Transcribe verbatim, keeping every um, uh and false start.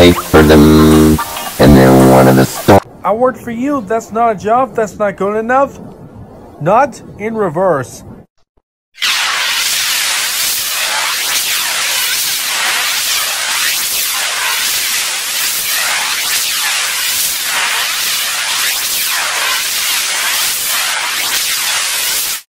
pay for them, and then one of the stores. I work for you. That's not a job. That's not good enough. Not in reverse.